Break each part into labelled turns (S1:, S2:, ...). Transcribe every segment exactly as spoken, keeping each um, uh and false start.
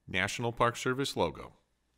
S1: National Park Service logo.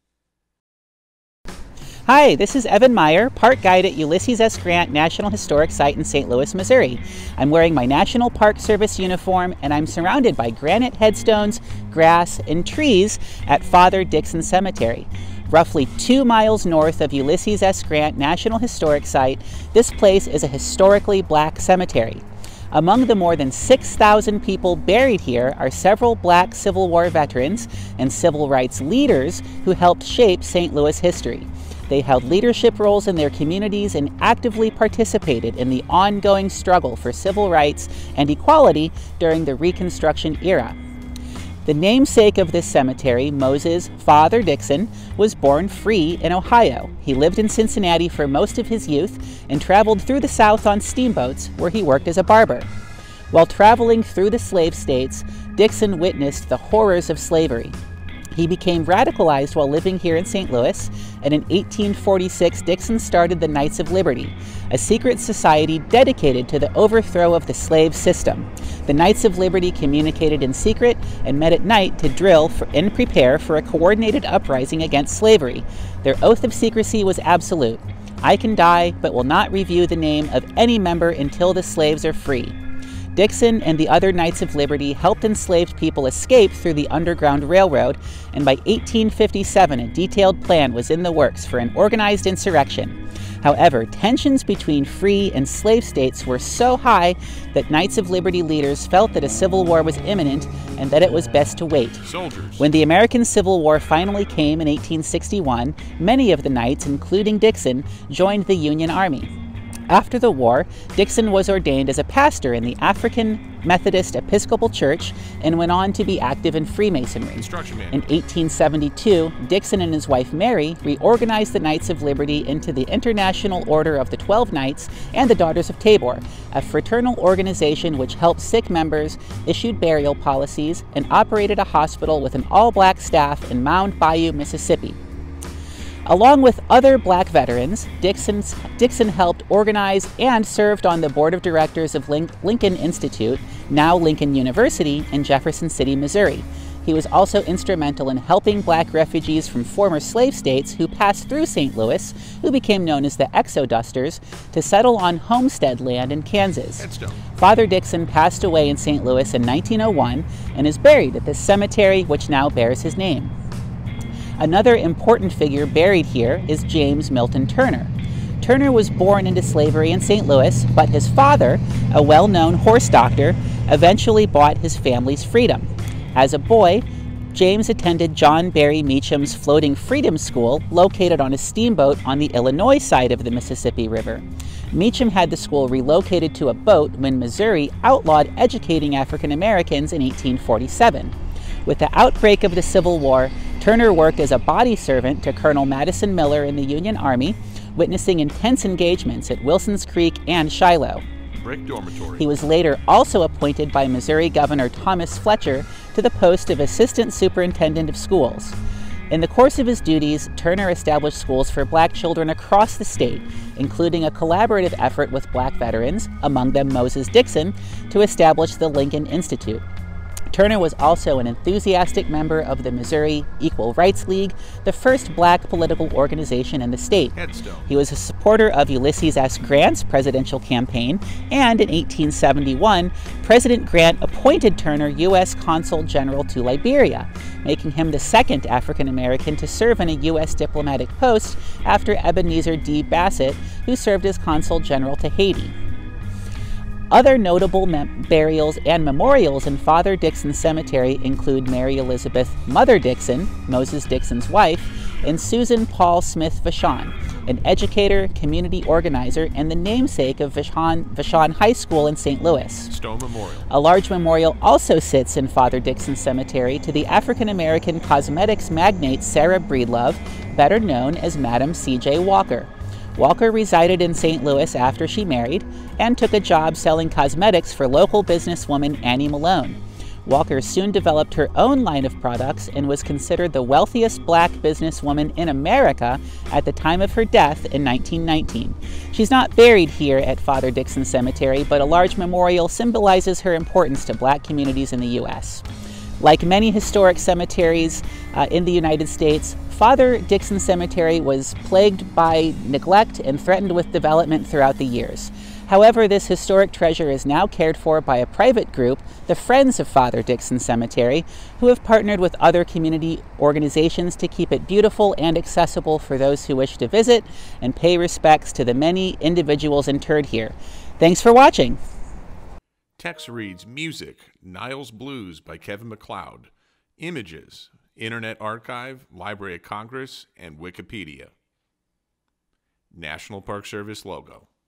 S2: Hi, this is Evan Meyer, Park Guide at Ulysses S. Grant National Historic Site in Saint Louis, Missouri. I'm wearing my National Park Service uniform and I'm surrounded by granite headstones, grass, and trees at Father Dickson Cemetery. Roughly two miles north of Ulysses S. Grant National Historic Site, this place is a historically black cemetery. Among the more than six thousand people buried here are several black Civil War veterans and civil rights leaders who helped shape Saint Louis history. They held leadership roles in their communities and actively participated in the ongoing struggle for civil rights and equality during the Reconstruction era. The namesake of this cemetery, Moses Father Dickson, was born free in Ohio. He lived in Cincinnati for most of his youth and traveled through the South on steamboats, where he worked as a barber. While traveling through the slave states, Dickson witnessed the horrors of slavery. He became radicalized while living here in Saint Louis, and in eighteen forty-six, Dickson started the Knights of Liberty, a secret society dedicated to the overthrow of the slave system. The Knights of Liberty communicated in secret and met at night to drill for, and prepare for a coordinated uprising against slavery. Their oath of secrecy was absolute. I can die, but will not review the name of any member until the slaves are free. Dickson and the other Knights of Liberty helped enslaved people escape through the Underground Railroad, and by eighteen fifty-seven, a detailed plan was in the works for an organized insurrection. However, tensions between free and slave states were so high that Knights of Liberty leaders felt that a civil war was imminent and that it was best to wait.
S1: Soldiers.
S2: When the American Civil War finally came in eighteen sixty-one, many of the Knights, including Dickson, joined the Union Army. After the war, Dickson was ordained as a pastor in the African Methodist Episcopal Church and went on to be active in Freemasonry. In eighteen seventy-two, Dickson and his wife Mary reorganized the Knights of Liberty into the International Order of the Twelve Knights and the Daughters of Tabor, a fraternal organization which helped sick members, issued burial policies, and operated a hospital with an all-black staff in Mound Bayou, Mississippi. Along with other black veterans, Dickson's, Dickson helped organize and served on the board of directors of Lin- Lincoln Institute, now Lincoln University, in Jefferson City, Missouri. He was also instrumental in helping black refugees from former slave states who passed through Saint Louis, who became known as the Exodusters, to settle on homestead land in Kansas.
S1: Headstone.
S2: Father Dickson passed away in Saint Louis in nineteen oh one and is buried at this cemetery, which now bears his name. Another important figure buried here is James Milton Turner. Turner was born into slavery in Saint Louis, but his father, a well-known horse doctor, eventually bought his family's freedom. As a boy, James attended John Barry Meacham's Floating Freedom School, located on a steamboat on the Illinois side of the Mississippi River. Meacham had the school relocated to a boat when Missouri outlawed educating African Americans in eighteen forty-seven. With the outbreak of the Civil War, Turner worked as a body servant to Colonel Madison Miller in the Union Army, witnessing intense engagements at Wilson's Creek and Shiloh.
S1: Brick dormitory.
S2: He was later also appointed by Missouri Governor Thomas Fletcher to the post of Assistant Superintendent of Schools. In the course of his duties, Turner established schools for black children across the state, including a collaborative effort with black veterans, among them Moses Dickson, to establish the Lincoln Institute. Turner was also an enthusiastic member of the Missouri Equal Rights League, the first black political organization in the state.
S1: Headstone.
S2: He was a supporter of Ulysses S. Grant's presidential campaign, and in eighteen seventy-one, President Grant appointed Turner U S Consul General to Liberia, making him the second African American to serve in a U S diplomatic post after Ebenezer D. Bassett, who served as Consul General to Haiti. Other notable mem- burials and memorials in Father Dickson Cemetery include Mary Elizabeth Mother Dickson, Moses Dickson's wife, and Susan Paul Smith Vachon, an educator, community organizer, and the namesake of Vachon, Vachon High School in Saint Louis.
S1: Stone Memorial.
S2: A large memorial also sits in Father Dickson Cemetery to the African-American cosmetics magnate Sarah Breedlove, better known as Madam C J Walker. Walker resided in Saint Louis after she married and took a job selling cosmetics for local businesswoman Annie Malone. Walker soon developed her own line of products and was considered the wealthiest black businesswoman in America at the time of her death in nineteen nineteen. She's not buried here at Father Dickson Cemetery, but a large memorial symbolizes her importance to black communities in the U S Like many historic cemeteries uh, in the United States, Father Dickson Cemetery was plagued by neglect and threatened with development throughout the years. However, this historic treasure is now cared for by a private group, the Friends of Father Dickson Cemetery, who have partnered with other community organizations to keep it beautiful and accessible for those who wish to visit and pay respects to the many individuals interred here. Thanks for watching.
S1: Text reads Music, Niles Blues by Kevin MacLeod. Images, Internet Archive, Library of Congress, and Wikipedia. National Park Service logo.